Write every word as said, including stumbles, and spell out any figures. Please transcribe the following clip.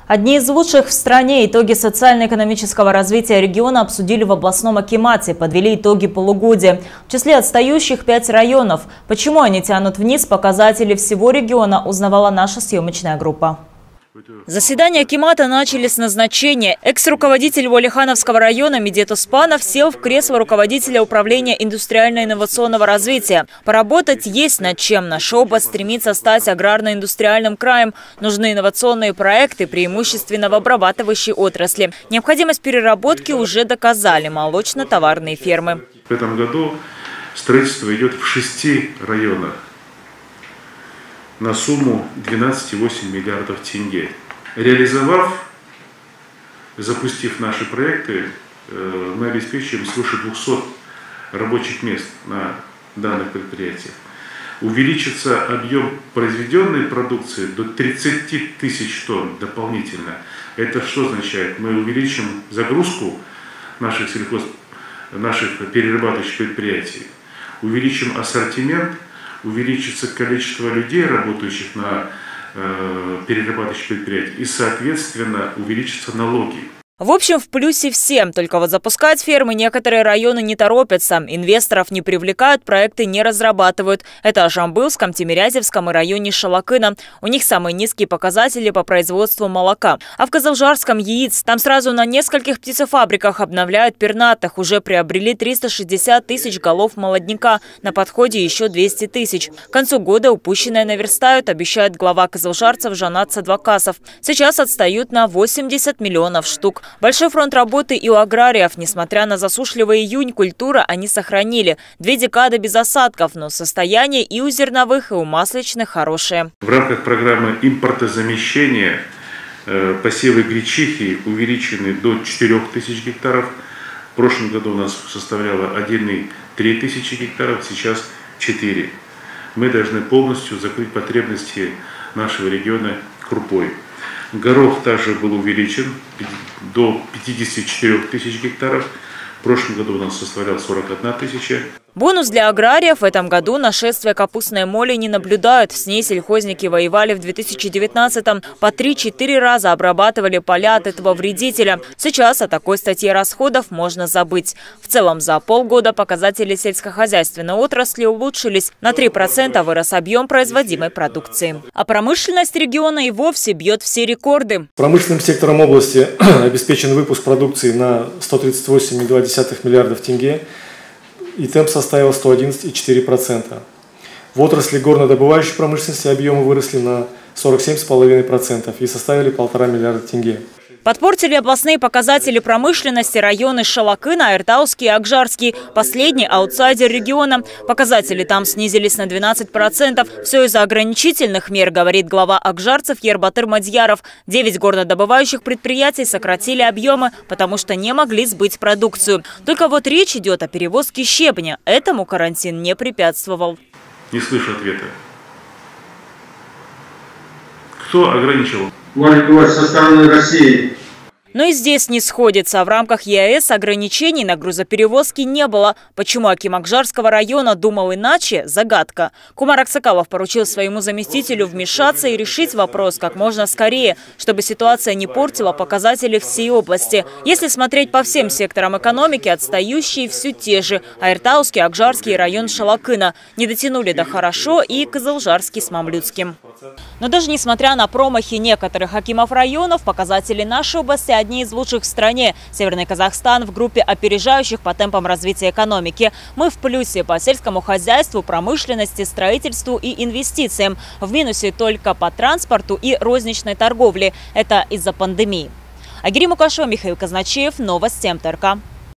Одни из лучших в стране итоги социально-экономического развития региона обсудили в областном акимате, подвели итоги полугодия. В числе отстающих пять районов. Почему они тянут вниз показатели всего региона, узнавала наша съемочная группа. Заседание акимата начали с назначения. Экс-руководитель Уалихановского района Медет Успанов сел в кресло руководителя управления индустриально-инновационного развития. Поработать есть над чем. Наша область стремится стать аграрно-индустриальным краем. Нужны инновационные проекты, преимущественно в обрабатывающей отрасли. Необходимость переработки уже доказали молочно-товарные фермы. В этом году строительство идет в шести районах на сумму двенадцать целых восемь десятых миллиардов тенге. Реализовав, запустив наши проекты, мы обеспечиваем свыше двухсот рабочих мест на данных предприятиях. Увеличится объем произведенной продукции до тридцати тысяч тонн дополнительно. Это что означает? Мы увеличим загрузку наших сельхоз, наших перерабатывающих предприятий, увеличим ассортимент, увеличится количество людей, работающих на э, перерабатывающих предприятиях, и, соответственно, увеличатся налоги. В общем, в плюсе всем. Только вот запускать фермы некоторые районы не торопятся. Инвесторов не привлекают, проекты не разрабатывают. Это о Жамбылском, Тимирязевском и районе Шалакына. У них самые низкие показатели по производству молока. А в Кызылжарском яиц. Там сразу на нескольких птицефабриках обновляют пернатых. Уже приобрели триста шестьдесят тысяч голов молодняка. На подходе еще двести тысяч. К концу года упущенное наверстают, обещает глава кызылжарцев Жанат Садвакасов. Сейчас отстают на восемьдесят миллионов штук. Большой фронт работы и у аграриев. Несмотря на засушливый июнь, культуры они сохранили. Две декады без осадков, но состояние и у зерновых, и у масличных хорошее. В рамках программы импортозамещения э, посевы гречихи увеличены до четырёх тысяч гектаров. В прошлом году у нас составляло один и три тысячи гектаров, сейчас четыре. Мы должны полностью закрыть потребности нашего региона крупой. Горох также был увеличен до пятидесяти четырёх тысяч гектаров. В прошлом году у нас составлял сорок одна тысяча. Бонус для аграриев: в этом году нашествия капустной моли не наблюдают. С ней сельхозники воевали в две тысячи девятнадцатом. По три-четыре раза обрабатывали поля от этого вредителя. Сейчас о такой статье расходов можно забыть. В целом за полгода показатели сельскохозяйственной отрасли улучшились. На три процента вырос объем производимой продукции. А промышленность региона и вовсе бьет все рекорды. Промышленным сектором области обеспечен выпуск продукции на сто тридцать восемь целых два десятых миллиардов тенге. И темп составил сто одиннадцать целых четыре десятых процента. В отрасли горнодобывающей промышленности объемы выросли на сорок семь целых пять десятых процента и составили полтора миллиарда тенге. Подпортили областные показатели промышленности районы Шалакына, Айртауский и Акжарский. Последний – аутсайдер региона. Показатели там снизились на двенадцать процентов. Все из-за ограничительных мер, говорит глава акжарцев Ербатыр Мадьяров. Девять горнодобывающих предприятий сократили объемы, потому что не могли сбыть продукцию. Только вот речь идет о перевозке щебня. Этому карантин не препятствовал. Не слышу ответа. Кто ограничивал? Со стороны России. Но и здесь не сходится. В рамках ЕАЭС ограничений на грузоперевозки не было. Почему аким Акжарского района думал иначе – загадка. Кумар Аксакалов поручил своему заместителю вмешаться и решить вопрос как можно скорее, чтобы ситуация не портила показатели всей области. Если смотреть по всем секторам экономики, отстающие все те же – Айртауский, Акжарский и район Шалакына. Не дотянули до хорошо и Кызылжарский с Мамлюцким. Но даже несмотря на промахи некоторых акимов районов, показатели нашей области одни из лучших в стране. Северный Казахстан в группе опережающих по темпам развития экономики. Мы в плюсе по сельскому хозяйству, промышленности, строительству и инвестициям. В минусе только по транспорту и розничной торговле. Это из-за пандемии. Агири Мукашева, Михаил Казначеев, новости МТРК.